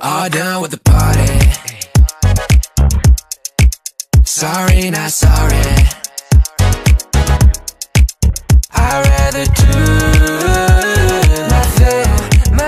All done with the party. Sorry, not sorry.